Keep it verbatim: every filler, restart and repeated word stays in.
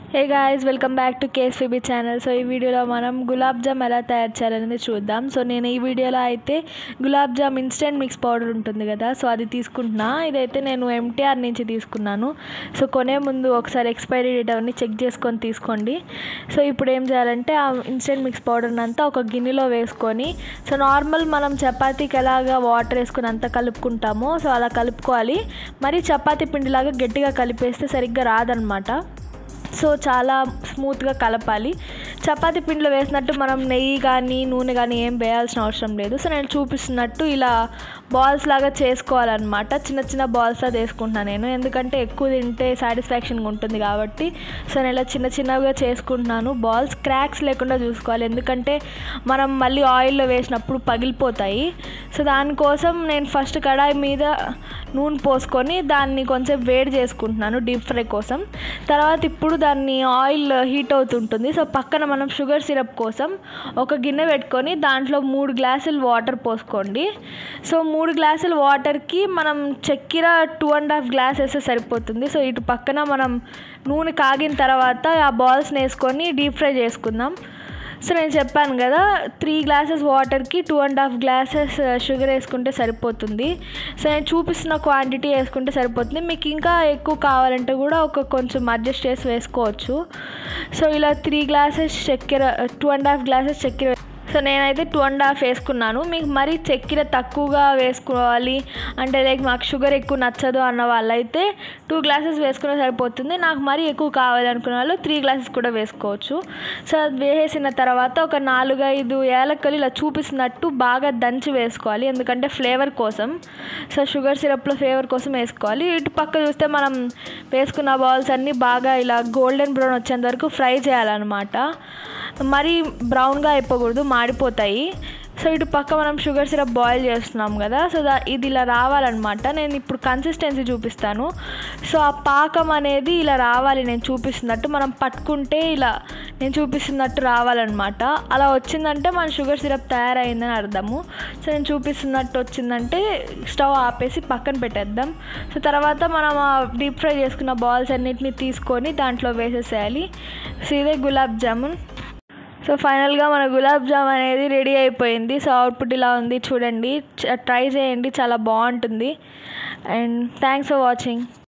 Hey guys, welcome back to KSFB channel. So ఈ వీడియోలో మనం గులాబ్ జామ్ ఎలా తయారు చేయాలనేది చూద్దాం. సో నేను ఈ వీడియోలో అయితే gulab jam instant mix powder ఉంటుంది కదా, సో అది తీసుకుంటున్నా. ఇదైతే నేను ఎంటీఆర్ నుంచి తీసుకున్నాను. సో కొనే ముందు ఒకసారి ఎక్స్పైరీ డేట్ అవన్నీ చెక్ చేసుకొని తీసుకోండి. సో ఇప్పుడు ఏం చేయాలంటే ఆ ఇన్స్టెంట్ మిక్స్ పౌడర్ని అంతా ఒక గిన్నెలో వేసుకొని, సో నార్మల్ మనం చపాతీకి ఎలాగా వాటర్ వేసుకొని అంతా కలుపుకుంటామో సో అలా కలుపుకోవాలి. మరి చపాతీ పిండిలాగా గట్టిగా కలిపేస్తే సరిగ్గా రాదనమాట. సో చాలా స్మూత్గా కలపాలి. చపాతీ పిండిలో వేసినట్టు మనం నెయ్యి కానీ నూనె కానీ ఏం వేయాల్సిన అవసరం లేదు. సో నేను చూపిస్తున్నట్టు ఇలా బాల్స్ లాగా చేసుకోవాలన్నమాట. చిన్న చిన్న బాల్స్లా చేసుకుంటున్నాను నేను, ఎందుకంటే ఎక్కువ తింటే సాటిస్ఫాక్షన్గా ఉంటుంది కాబట్టి. సో నేను ఇలా చిన్న చిన్నగా చేసుకుంటున్నాను. బాల్స్ క్రాక్స్ లేకుండా చూసుకోవాలి, ఎందుకంటే మనం మళ్ళీ ఆయిల్లో వేసినప్పుడు పగిలిపోతాయి. సో దానికోసం నేను ఫస్ట్ కడాయి మీద నూనె పోసుకొని దాన్ని కొంచెం వేడి చేసుకుంటున్నాను డీప్ ఫ్రై కోసం. తర్వాత ఇప్పుడు దాన్ని ఆయిల్ హీట్ అవుతుంటుంది. సో పక్కన మనం షుగర్ సిరప్ కోసం ఒక గిన్నె పెట్టుకొని దాంట్లో మూడు గ్లాసులు వాటర్ పోసుకోండి. సో మూడు గ్లాసుల వాటర్కి మనం చక్కెర టూ అండ్ హాఫ్ గ్లాస్ వేస్తే సరిపోతుంది. సో ఇటు పక్కన మనం నూనె కాగిన తర్వాత ఆ బాల్స్ని వేసుకొని డీప్ ఫ్రై చేసుకుందాం. సో నేను చెప్పాను కదా, త్రీ గ్లాసెస్ వాటర్కి two and half glasses sugar వేసుకుంటే సరిపోతుంది. సో నేను చూపిస్తున్న క్వాంటిటీ వేసుకుంటే సరిపోతుంది. మీకు ఇంకా ఎక్కువ కావాలంటే కూడా ఒక కొంచెం అడ్జస్ట్ చేసి వేసుకోవచ్చు. సో ఇలా త్రీ గ్లాసెస్ చక్కెర టూ అండ్ హాఫ్ గ్లాసెస్ చక్కెర సో నేనైతే టూ అండ్ హాఫ్ వేసుకున్నాను. మీకు మరీ చక్కెర తక్కువగా వేసుకోవాలి అంటే లైక్ మాకు షుగర్ ఎక్కువ నచ్చదు అన్న వాళ్ళైతే టూ గ్లాసెస్ వేసుకునే సరిపోతుంది. నాకు మరీ ఎక్కువ కావాలనుకున్న వాళ్ళు త్రీ గ్లాసెస్ కూడా వేసుకోవచ్చు. సో అది వేసేసిన తర్వాత ఒక నాలుగైదు యాలక్కలు ఇలా చూపిస్తున్నట్టు బాగా దంచి వేసుకోవాలి, ఎందుకంటే ఫ్లేవర్ కోసం. సో షుగర్ సిరప్లో ఫ్లేవర్ కోసం వేసుకోవాలి. ఇటు పక్క చూస్తే మనం వేసుకున్న బాల్స్ అన్నీ బాగా ఇలా గోల్డెన్ బ్రౌన్ వచ్చేంత వరకు ఫ్రై చేయాలన్నమాట. మరీ బ్రౌన్గా అయిపోకూడదు, మాడిపోతాయి. సో ఇటు పక్క మనం షుగర్ సిరప్ బాయిల్ చేస్తున్నాం కదా, సో దా ఇది ఇలా రావాలన్నమాట. నేను ఇప్పుడు కన్సిస్టెన్సీ చూపిస్తాను. సో ఆ పాకం అనేది ఇలా రావాలి, నేను చూపిస్తున్నట్టు. మనం పట్టుకుంటే ఇలా నేను చూపిస్తున్నట్టు రావాలన్నమాట. అలా వచ్చిందంటే మన షుగర్ సిరప్ తయారైందని అర్థము. సో నేను చూపిస్తున్నట్టు వచ్చిందంటే స్టవ్ ఆపేసి పక్కన పెట్టేద్దాం. సో తర్వాత మనం ఆ డీప్ ఫ్రై చేసుకున్న బాల్స్ అన్నిటిని తీసుకొని దాంట్లో వేసేసేయాలి. సో ఇదే గులాబ్ జామున్. సో ఫైనల్గా మన గులాబ్ జామ్ అనేది రెడీ అయిపోయింది. సో అవుట్పుట్ ఇలా ఉంది, చూడండి, ట్రై చేయండి, చాలా బాగుంటుంది. And thanks for watching.